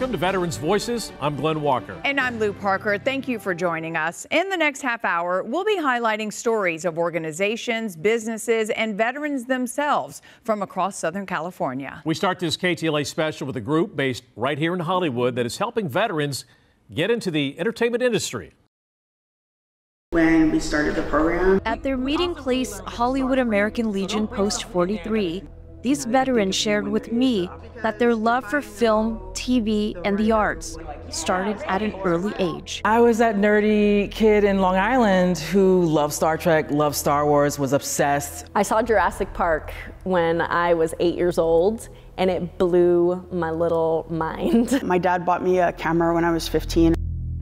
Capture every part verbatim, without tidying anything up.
Welcome to Veterans Voices. I'm Glenn Walker. And I'm Lou Parker. Thank you for joining us. In the next half hour, we'll be highlighting stories of organizations, businesses, and veterans themselves from across Southern California. We start this K T L A special with a group based right here in Hollywood that is helping veterans get into the entertainment industry. When we started the program, at their meeting place, Hollywood American Legion Post forty-three, these veterans shared with me that their love for film, T V, and the arts started at an early age. I was that nerdy kid in Long Island who loved Star Trek, loved Star Wars, was obsessed. I saw Jurassic Park when I was eight years old, and it blew my little mind. My dad bought me a camera when I was fifteen.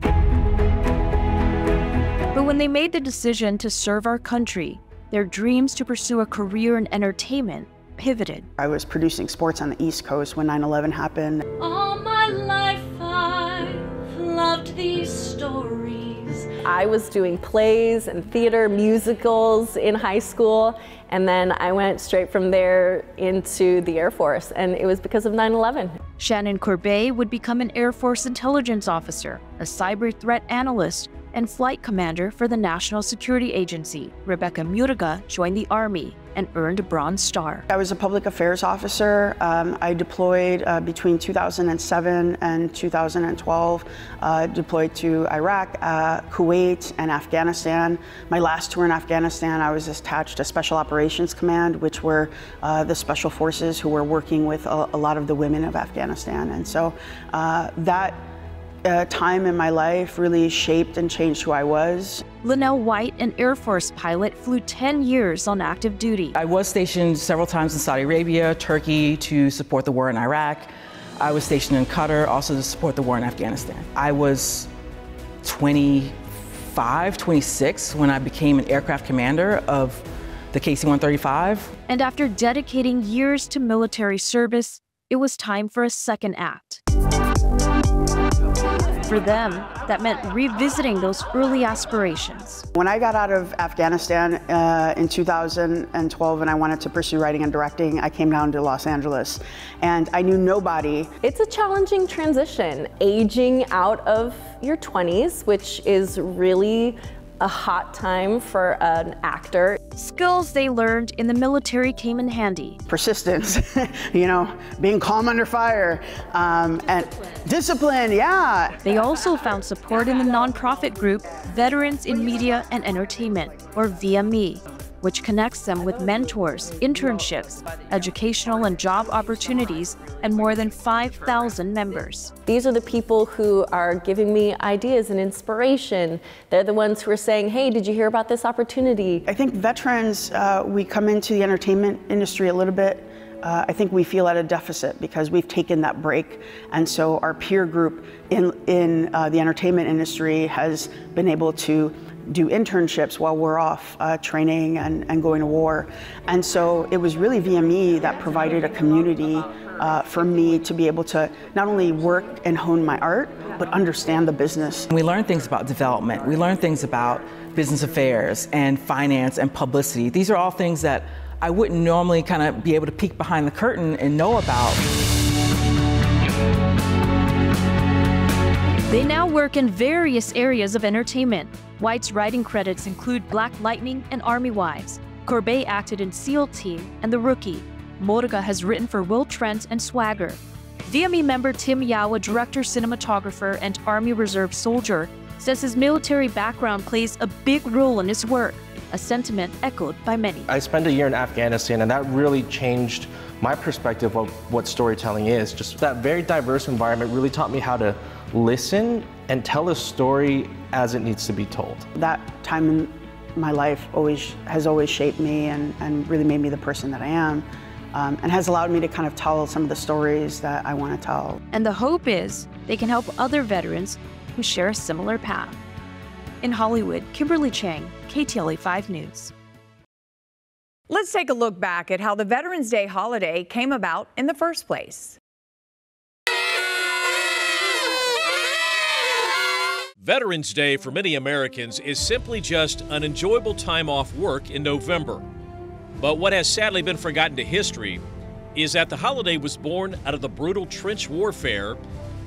But when they made the decision to serve our country, their dreams to pursue a career in entertainment pivoted. I was producing sports on the East Coast when nine eleven happened. All my life I've loved these stories. I was doing plays and theater musicals in high school, and then I went straight from there into the Air Force, and it was because of nine eleven. Shannon Corbet would become an Air Force intelligence officer, a cyber threat analyst, and flight commander for the National Security Agency. Rebecca Muriga joined the Army and earned a Bronze Star. I was a public affairs officer. Um, I deployed uh, between two thousand seven and two thousand twelve, uh, deployed to Iraq, uh, Kuwait, and Afghanistan. My last tour in Afghanistan, I was attached to Special Operations Command, which were uh, the special forces who were working with a, a lot of the women of Afghanistan. And so uh, that Uh, time in my life really shaped and changed who I was. Linnell White, an Air Force pilot, flew ten years on active duty. I was stationed several times in Saudi Arabia, Turkey to support the war in Iraq. I was stationed in Qatar also to support the war in Afghanistan. I was twenty-five, twenty-six when I became an aircraft commander of the K C one thirty-five. And after dedicating years to military service, it was time for a second act. For them, that meant revisiting those early aspirations. When I got out of Afghanistan uh, in two thousand twelve and I wanted to pursue writing and directing, I came down to Los Angeles and I knew nobody. It's a challenging transition, aging out of your twenties, which is really a hot time for an actor. Skills they learned in the military came in handy. Persistence, you know, being calm under fire, um, and discipline, yeah. They also found support in the nonprofit group Veterans in Media and Entertainment, or V M E, which connects them with mentors, internships, educational and job opportunities, and more than five thousand members. These are the people who are giving me ideas and inspiration. They're the ones who are saying, hey, did you hear about this opportunity? I think veterans, uh, we come into the entertainment industry a little bit, uh, I think we feel at a deficit because we've taken that break. And so our peer group in, in uh, the entertainment industry has been able to do internships while we're off uh, training and, and going to war. And so it was really V M E that provided a community uh, for me to be able to not only work and hone my art, but understand the business. We learned things about development. We learned things about business affairs and finance and publicity. These are all things that I wouldn't normally kind of be able to peek behind the curtain and know about. They now work in various areas of entertainment. White's writing credits include Black Lightning and Army Wives. Corbet acted in SEAL Team and The Rookie. Moriga has written for Will Trent and Swagger. V M E member Tim Yao, a director, cinematographer, and Army Reserve soldier, says his military background plays a big role in his work, a sentiment echoed by many. I spent a year in Afghanistan, and that really changed my perspective of what storytelling is. Just that very diverse environment really taught me how to listen and tell a story as it needs to be told. That time in my life always has always shaped me and, and really made me the person that I am, um, and has allowed me to kind of tell some of the stories that I want to tell. And the hope is they can help other veterans who share a similar path. In Hollywood, Kimberly Chang, K T L A five News. Let's take a look back at how the Veterans Day holiday came about in the first place. Veterans Day for many Americans is simply just an enjoyable time off work in November. But what has sadly been forgotten to history is that the holiday was born out of the brutal trench warfare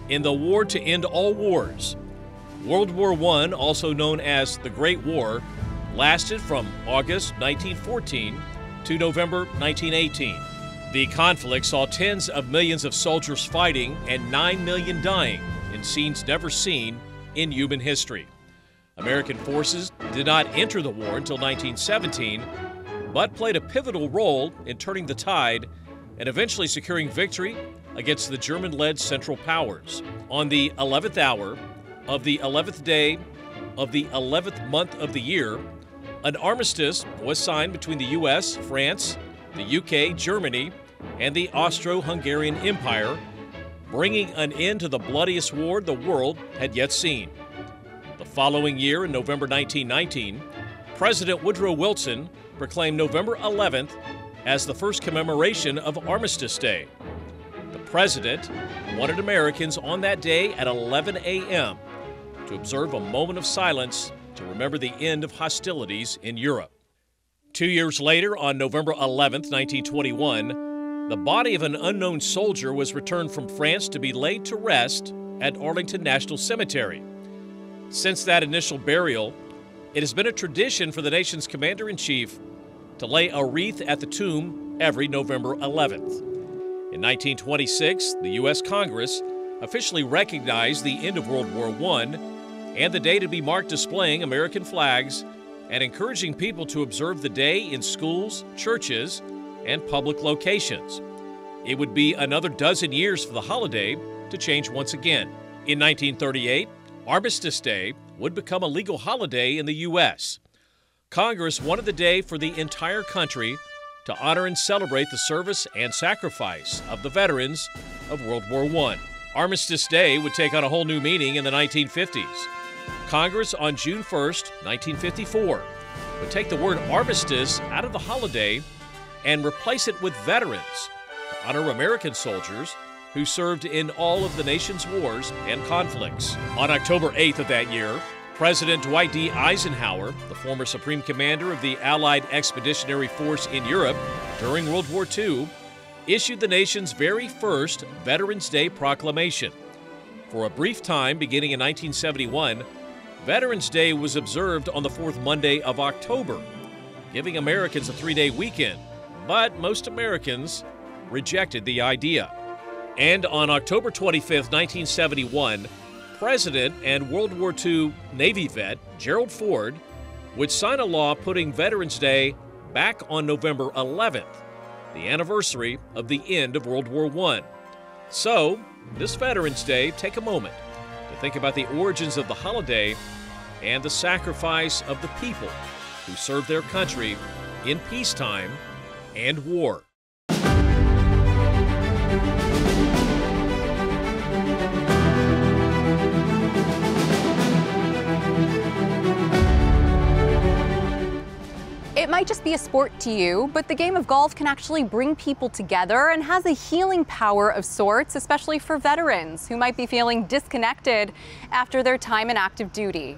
in the war to end all wars. World War One, also known as the Great War, lasted from August nineteen fourteen to November nineteen eighteen. The conflict saw tens of millions of soldiers fighting and nine million dying in scenes never seen in human history. American forces did not enter the war until nineteen seventeen, but played a pivotal role in turning the tide and eventually securing victory against the German-led Central Powers. On the eleventh hour of the eleventh day of the eleventh month of the year, an armistice was signed between the U S, France, the U K, Germany, and the Austro-Hungarian Empire, bringing an end to the bloodiest war the world had yet seen. The following year, in November nineteen nineteen, President Woodrow Wilson proclaimed November eleventh as the first commemoration of Armistice Day. The president wanted Americans on that day at eleven a m to observe a moment of silence to remember the end of hostilities in Europe. Two years later, on November eleventh, nineteen twenty-one, the body of an unknown soldier was returned from France to be laid to rest at Arlington National Cemetery. Since that initial burial, it has been a tradition for the nation's commander-in-chief to lay a wreath at the tomb every November eleventh. In nineteen twenty-six, the U S Congress officially recognized the end of World War One and the day to be marked displaying American flags and encouraging people to observe the day in schools, churches, and public locations. It would be another dozen years for the holiday to change once again. In nineteen thirty-eight, Armistice Day would become a legal holiday in the U S. Congress wanted the day for the entire country to honor and celebrate the service and sacrifice of the veterans of World War One. Armistice Day would take on a whole new meaning in the nineteen fifties. Congress on June first, nineteen fifty-four, would take the word armistice out of the holiday and replace it with veterans to honor American soldiers who served in all of the nation's wars and conflicts. On October eighth of that year, President Dwight D. Eisenhower, the former Supreme Commander of the Allied Expeditionary Force in Europe during World War Two, issued the nation's very first Veterans Day proclamation. For a brief time, beginning in nineteen seventy-one, Veterans Day was observed on the fourth Monday of October, giving Americans a three-day weekend, but most Americans rejected the idea. And on October twenty-fifth, nineteen seventy-one, President and World War Two Navy vet Gerald Ford would sign a law putting Veterans Day back on November eleventh, the anniversary of the end of World War One. So, this Veterans Day, take a moment to think about the origins of the holiday and the sacrifice of the people who served their country in peacetime and war. It might just be a sport to you, but the game of golf can actually bring people together and has a healing power of sorts, especially for veterans who might be feeling disconnected after their time in active duty.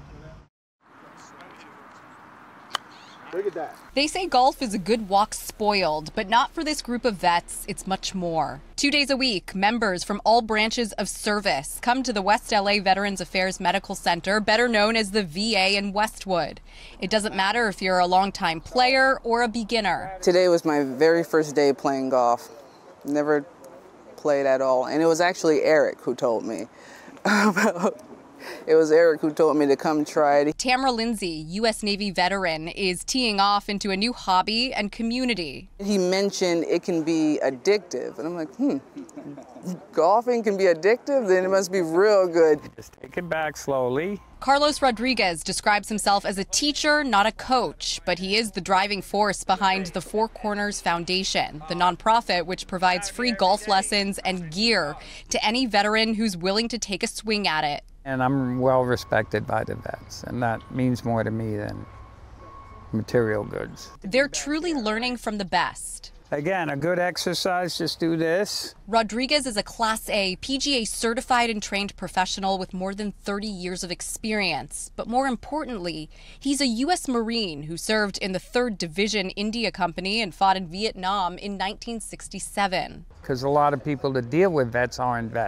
Look at that. They say golf is a good walk spoiled, but not for this group of vets. It's much more. Two days a week, members from all branches of service come to the West L A Veterans Affairs Medical Center, better known as the V A in Westwood. It doesn't matter if you're a longtime player or a beginner. Today was my very first day playing golf. Never played at all. And it was actually Eric who told me about It was Eric who told me to come try it. Tamara Lindsay, U S Navy veteran, is teeing off into a new hobby and community. He mentioned it can be addictive, and I'm like, hmm, golfing can be addictive? Then it must be real good. Just take it back slowly. Carlos Rodriguez describes himself as a teacher, not a coach, but he is the driving force behind the Four Corners Foundation, the nonprofit which provides free golf lessons and gear to any veteran who's willing to take a swing at it. And I'm well respected by the vets, and that means more to me than material goods. They're truly learning from the best. Again, a good exercise, just do this. Rodriguez is a Class A, P G A certified and trained professional with more than thirty years of experience. But more importantly, he's a U S Marine who served in the third Division India Company and fought in Vietnam in nineteen sixty-seven. Because a lot of people that deal with vets aren't vets.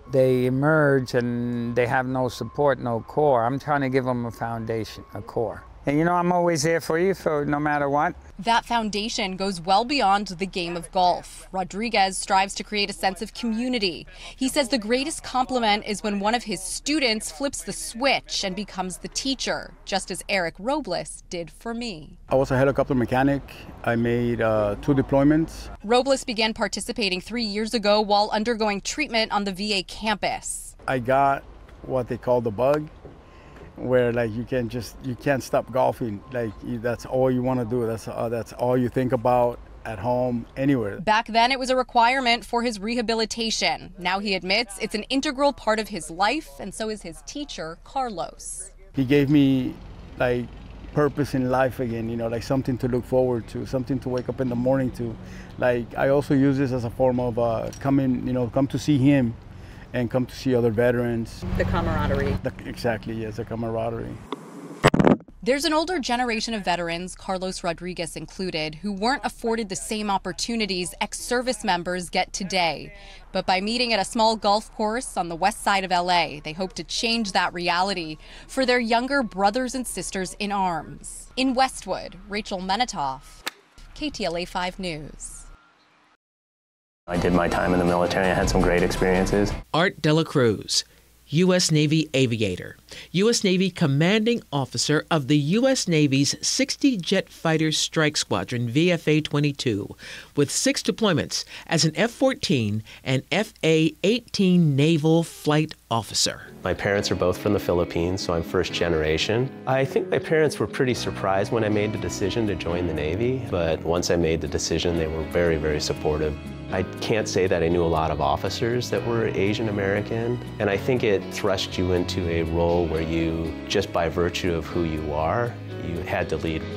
they emerge and they have no support, no core. I'm trying to give them a foundation, a core. And you know, I'm always there for you, for no matter what. That foundation goes well beyond the game of golf. Rodriguez strives to create a sense of community. He says the greatest compliment is when one of his students flips the switch and becomes the teacher, just as Eric Robles did for me. I was a helicopter mechanic. I made uh, two deployments. Robles began participating three years ago while undergoing treatment on the V A campus. I got what they call the bug, where like you can just you can't stop golfing. Like you, that's all you want to do. That's uh, that's all you think about at home, anywhere. Back then, it was a requirement for his rehabilitation. Now he admits it's an integral part of his life, and so is his teacher, Carlos. He gave me like purpose in life again. You know, like something to look forward to, something to wake up in the morning to. Like I also use this as a form of uh, coming, you know, come to see him. And come to see other veterans. The camaraderie. The, exactly, yes, the camaraderie. There's an older generation of veterans, Carlos Rodriguez included, who weren't afforded the same opportunities ex-service members get today. But by meeting at a small golf course on the west side of L A, they hope to change that reality for their younger brothers and sisters in arms. In Westwood, Rachel Menitoff, K T L A five News. I did my time in the military. I had some great experiences. Art De La Cruz, U S Navy aviator, U S Navy commanding officer of the U S Navy's sixty Jet Fighter Strike Squadron V F A twenty-two, with six deployments as an F fourteen and F A eighteen naval flight officer. My parents are both from the Philippines, so I'm first generation. I think my parents were pretty surprised when I made the decision to join the Navy, but once I made the decision, they were very, very supportive. I can't say that I knew a lot of officers that were Asian American, and I think it thrust you into a role where you, just by virtue of who you are, you had to lead.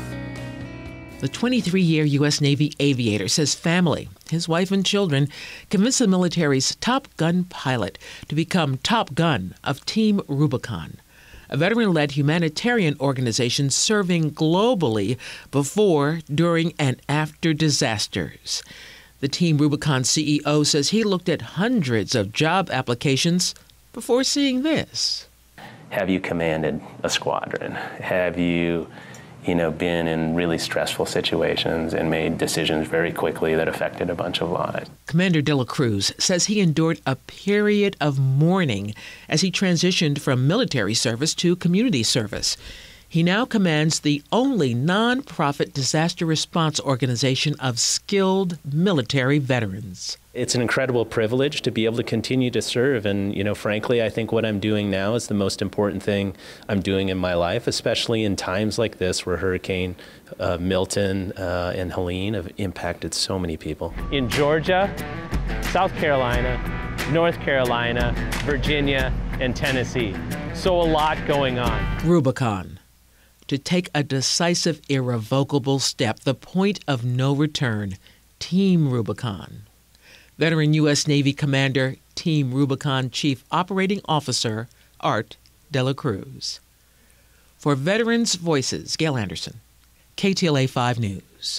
The twenty-three-year U S Navy aviator says family, his wife and children, convinced the military's Top Gun pilot to become Top Gun of Team Rubicon, a veteran-led humanitarian organization serving globally before, during, and after disasters. The Team Rubicon C E O says he looked at hundreds of job applications before seeing this. Have you commanded a squadron? Have you, you know, been in really stressful situations and made decisions very quickly that affected a bunch of lives? Commander De La Cruz says he endured a period of mourning as he transitioned from military service to community service. He now commands the only nonprofit disaster response organization of skilled military veterans. It's an incredible privilege to be able to continue to serve, and you know, frankly, I think what I'm doing now is the most important thing I'm doing in my life, especially in times like this where Hurricane uh, Milton uh, and Helene have impacted so many people. In Georgia, South Carolina, North Carolina, Virginia, and Tennessee. So a lot going on. Rubicon. To take a decisive, irrevocable step, the point of no return, Team Rubicon. Veteran U S Navy Commander, Team Rubicon Chief Operating Officer, Art De La Cruz. For Veterans Voices, Gail Anderson, K T L A five News.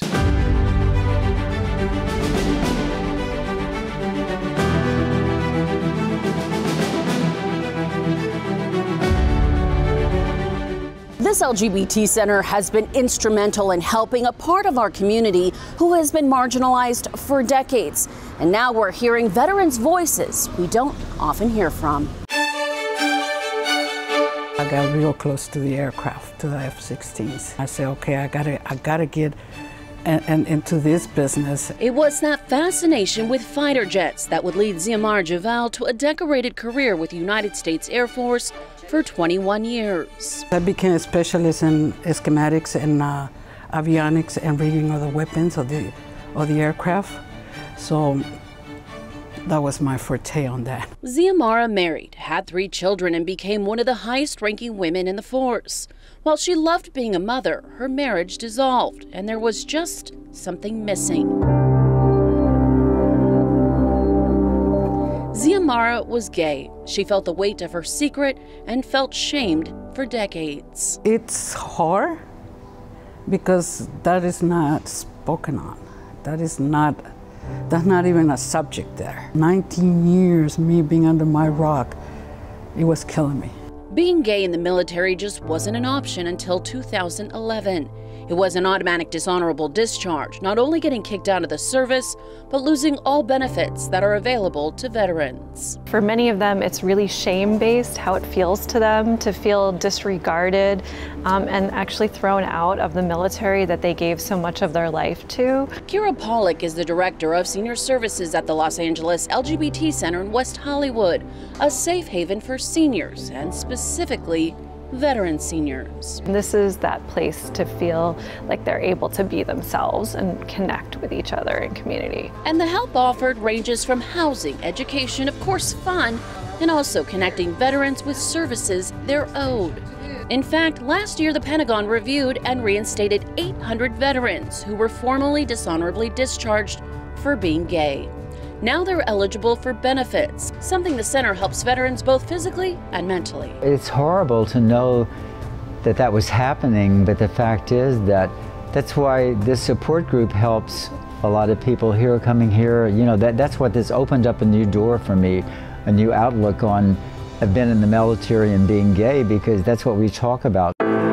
This L G B T center has been instrumental in helping a part of our community who has been marginalized for decades. And now we're hearing veterans' voices we don't often hear from. I got real close to the aircraft, to the F sixteens. I said, okay, I gotta, I gotta get and, and into this business. It was that fascination with fighter jets that would lead Xiomara Javal to a decorated career with the United States Air Force for twenty-one years. I became a specialist in schematics and uh, avionics and reading of the weapons of the, of the aircraft. So that was my forte on that. Xiomara married, had three children, and became one of the highest ranking women in the force. While she loved being a mother, her marriage dissolved, and there was just something missing. Xiomara was gay. She felt the weight of her secret and felt shamed for decades. It's hard because that is not spoken on. That is not that's not even a subject there. nineteen years, me being under my rock, it was killing me. Being gay in the military just wasn't an option until two thousand eleven. It was an automatic dishonorable discharge, not only getting kicked out of the service, but losing all benefits that are available to veterans. For many of them, it's really shame-based, how it feels to them to feel disregarded um, and actually thrown out of the military that they gave so much of their life to. Kira Pollock is the director of senior services at the Los Angeles L G B T Center in West Hollywood, a safe haven for seniors and specifically veteran seniors. This is that place to feel like they're able to be themselves and connect with each other in community. And the help offered ranges from housing, education, of course fun, and also connecting veterans with services they're owed. In fact, last year the Pentagon reviewed and reinstated eight hundred veterans who were formally dishonorably discharged for being gay. Now they're eligible for benefits, something the center helps veterans both physically and mentally. It's horrible to know that that was happening, but the fact is that that's why this support group helps a lot of people here coming here. You know, that, that's what this opened up a new door for me, a new outlook on I've been in the military and being gay, because that's what we talk about.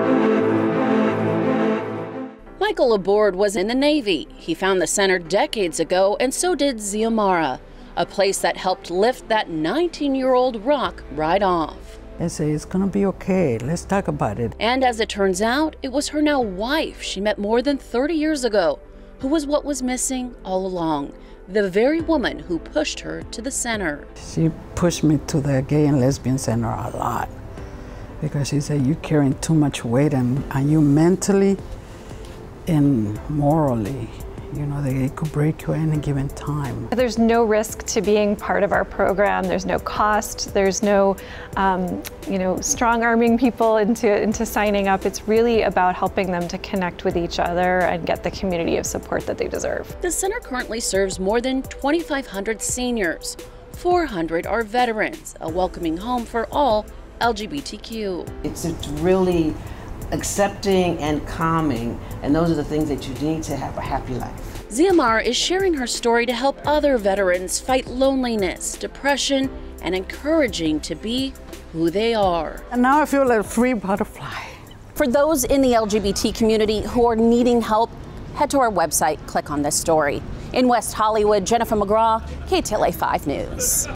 Michael Laborde was in the Navy. He found the center decades ago, and so did Xiomara, a place that helped lift that nineteen-year-old rock right off. I say, it's gonna be okay, let's talk about it. And as it turns out, it was her now wife she met more than thirty years ago, who was what was missing all along, the very woman who pushed her to the center. She pushed me to the gay and lesbian center a lot, because she said, you're carrying too much weight, and, and you mentally and morally, you know, they could break you at any given time. There's no risk to being part of our program. There's no cost. There's no, um, you know, strong-arming people into, into signing up. It's really about helping them to connect with each other and get the community of support that they deserve. The center currently serves more than twenty-five hundred seniors. four hundred are veterans, a welcoming home for all L G B T Q. It's really accepting and calming, and those are the things that you need to have a happy life. Xiomara is sharing her story to help other veterans fight loneliness, depression, and encouraging to be who they are. And now I feel like a free butterfly. For those in the L G B T community who are needing help, head to our website, click on this story. In West Hollywood, Jennifer McGraw, K T L A five News.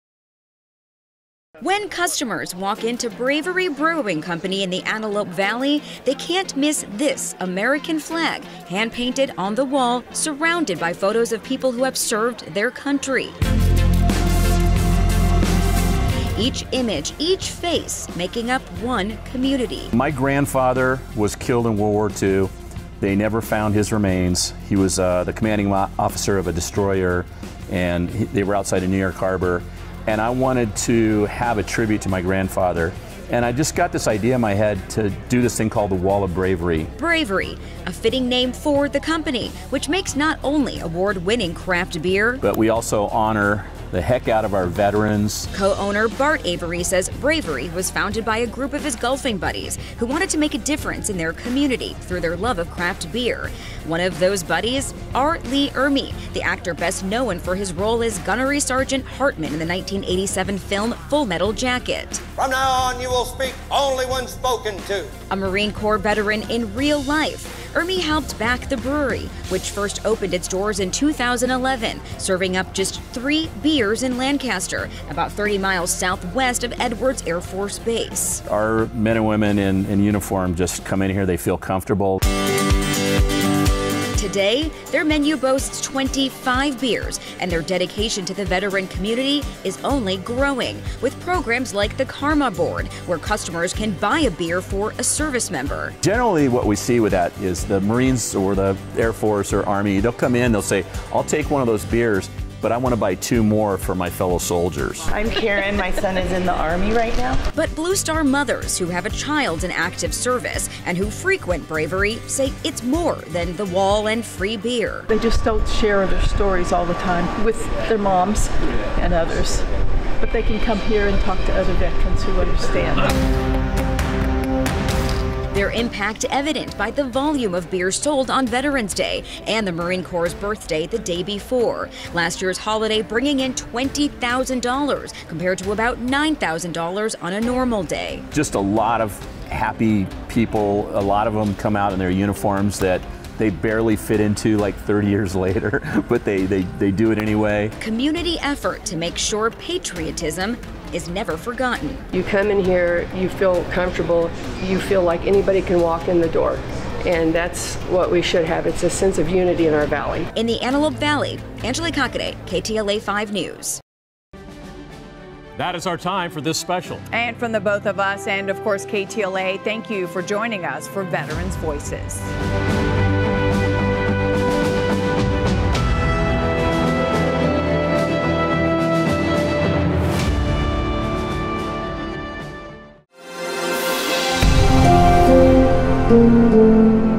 When customers walk into Bravery Brewing Company in the Antelope Valley, they can't miss this American flag, hand-painted on the wall, surrounded by photos of people who have served their country. Each image, each face, making up one community. My grandfather was killed in World War Two. They never found his remains. He was uh, the commanding officer of a destroyer, and he, they were outside of New York Harbor. And I wanted to have a tribute to my grandfather. And I just got this idea in my head to do this thing called the Wall of Bravery. Bravery, a fitting name for the company, which makes not only award-winning craft beer, but we also honor the heck out of our veterans. Co-owner Bart Avery says Bravery was founded by a group of his golfing buddies who wanted to make a difference in their community through their love of craft beer. One of those buddies, R. Lee Ermey, the actor best known for his role as Gunnery Sergeant Hartman in the nineteen eighty-seven film Full Metal Jacket. From now on, you will speak only when spoken to. A Marine Corps veteran in real life, Ermey helped back the brewery, which first opened its doors in two thousand eleven, serving up just three beers in Lancaster, about thirty miles southwest of Edwards Air Force Base. Our men and women in, in uniform just come in here, they feel comfortable. Today, their menu boasts twenty-five beers, and their dedication to the veteran community is only growing, with programs like the Karma Board, where customers can buy a beer for a service member. Generally, what we see with that is the Marines or the Air Force or Army, they'll come in, they'll say, I'll take one of those beers, but I want to buy two more for my fellow soldiers. I'm Karen, my son is in the Army right now. But Blue Star mothers who have a child in active service and who frequent Bravery say it's more than the wall and free beer. They just don't share their stories all the time with their moms and others. But they can come here and talk to other veterans who understand. Their impact evident by the volume of beer sold on Veterans Day and the Marine Corps' birthday the day before. Last year's holiday bringing in twenty thousand dollars compared to about nine thousand dollars on a normal day. Just a lot of happy people. A lot of them come out in their uniforms that they barely fit into like thirty years later, but they, they, they do it anyway. Community effort to make sure patriotism is never forgotten. You come in here, you feel comfortable, you feel like anybody can walk in the door. And that's what we should have. It's a sense of unity in our valley. In the Antelope Valley, Angela Kakade, K T L A five News. That is our time for this special. And from the both of us and, of course, K T L A, thank you for joining us for Veterans Voices. Thank you.